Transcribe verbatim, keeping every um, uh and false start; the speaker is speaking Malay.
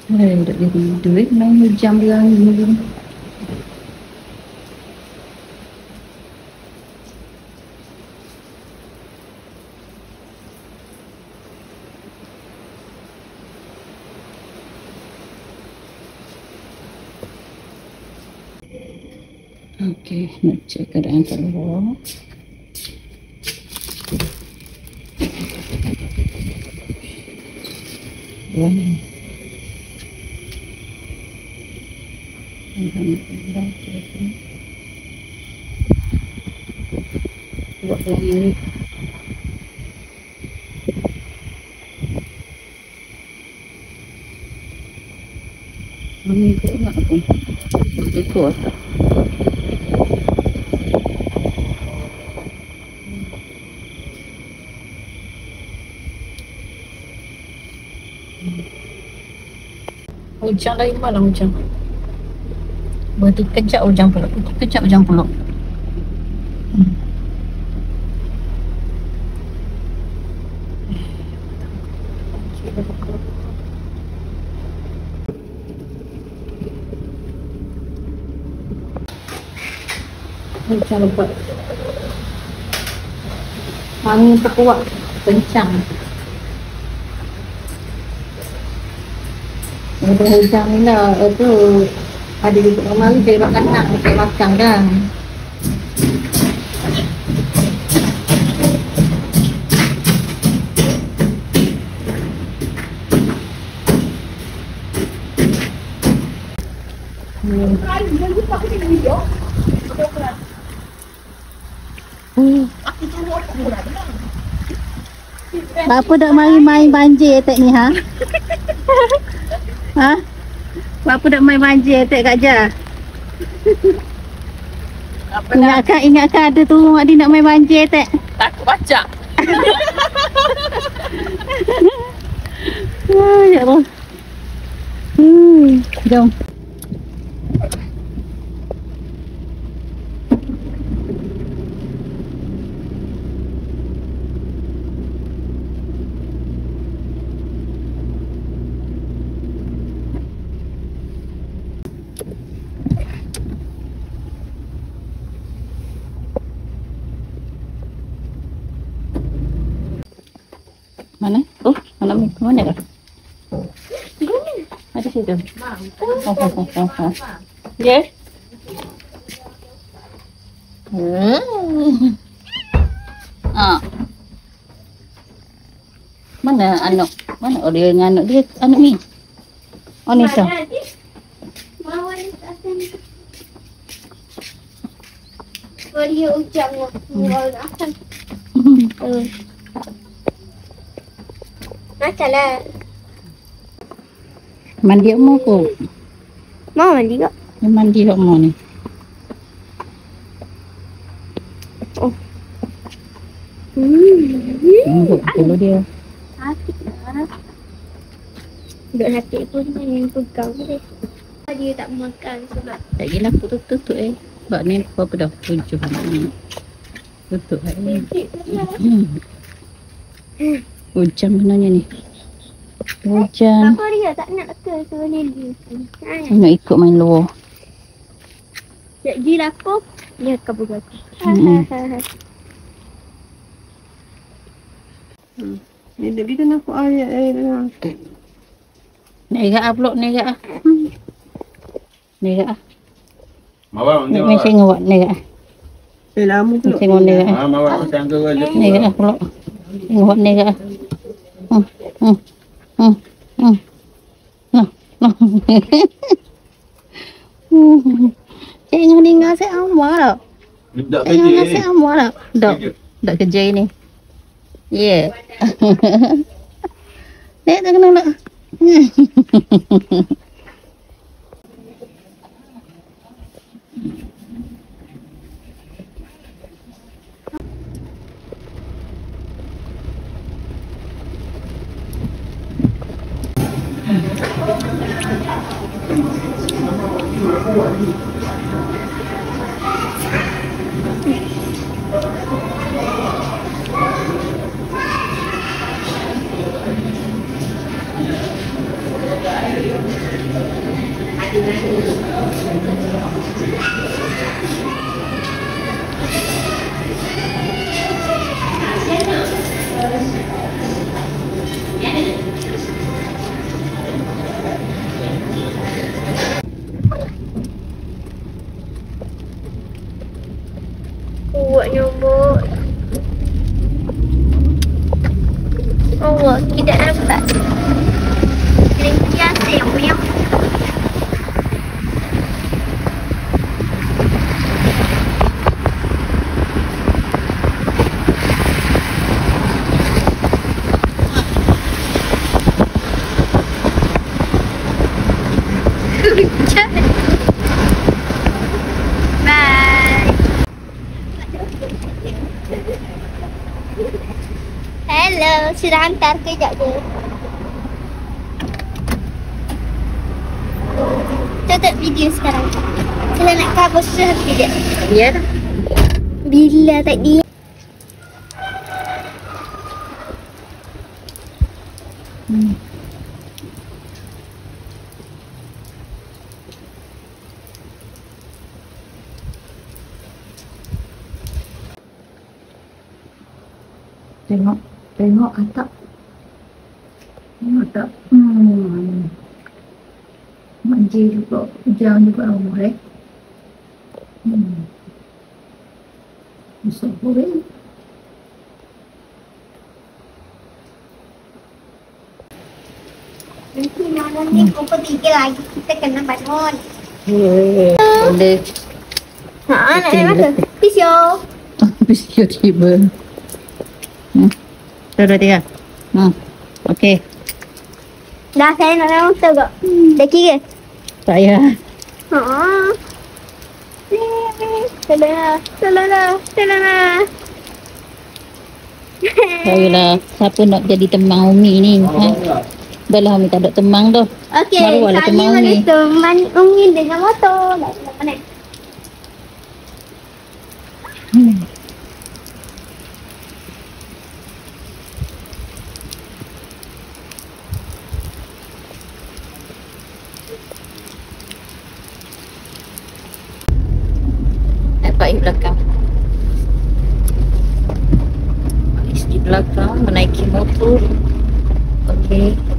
Eh, tak jadi duit main jam bilang ini. Okey, nak cek keadaan kat luar. Wow. Alhamdulillah. Buat lagi. Kami ikut nak apa? Ikut tak? Hujan dari mana hujan? Berhenti kejap hujan pula. Berhenti kejap hujan pula. Hmm. Hujan lebat. Angin terkuat. Kencang. Ada hujan ni lah. Itu ada di rumah ni saya makan nak saya makan kan. Hmm. Hmm. Apa dak mari main banjir atak ni ha? Ha? Apa dak main banjir atak Kak Ja? Ingatkan, ingatkan ada turun adik nak main banjir atak. Takut bacak. Ah, ya Allah. Hmm, jom. Mana? Oh, mana ni? Mana dah? Ada situ. Oh, oh, oh, oh, oh. Ya. Hmm. Ah. Mana anak? Mana oh dia dengan anak dia? Anak ni. Oh ni sah. Oh dia hujan lah. Hmm. Macamlah. Mandi mau ko. Mau mandi kak? Mandi hok mau ni. Oh. Hmm. Untuk dulu dia. Sakit lah. Duk sakit pun yang pegang dia. Dia tak makan sebab Tak gila aku tutup eh. Sebab ni apa dah tujuh ni. Tutup eh. Hmm. Hujan benarnya ni. Hujan. Apa dia tak nak ke suruh Nelly? Saya nak ikut main luar. Sekejap je lah aku. Dia kabur aku. Hmm. Hmm. Ni dia kita nak ayat air dah. Negak ah peluk negak ah. Negak ah. Mawar ni. Ni saya ngawak negak ah. Eh lama pula. Saya ngawak negak ah. Ah, mawar macam tu aja. Negak ah peluk. Ngawak negak ah. Hmm. Hmm. Hmm. Hmm. Nah, nah. Cik ingat-ingat saya amal tak? Tak Cik ingat saya amal tak? Tak. Tak kerja ini. Ya. Nek tak kenal tak? Kuat nyobot. Oh, tidak nampak. Ringkian saya punya. Bye. Hello, sudah hantar kejap je. Tutup video sekarang. Kalau nak cover sudah tidak. Ya. Bila tadi? Hmm. Tengok, tengok atap. Tengok atap. Hmm. Manja juga, hujan juga rumah eh. Hmm. Besar boleh. Nanti malam ni pukul tiga lagi kita kena bangun. Boleh. Ha, nak naik masa? Pisau. Habis tiba-tiba. Hmm. Dah dah tiga. Hmm. Okey. Dah saya nak naik masa kak. Dah kira? Tak payah. Haa. Salah, salah, salah. Tahulah siapa nak jadi temang Umi ni. Ha? Dah lah Umi tak ada temang dah. Okey, Maruah lah kali temang mana Umi. teman Umi dengan motor. Nak nak mana? Hmm. Nampak di belakang. Di belakang menaiki motor. Okey.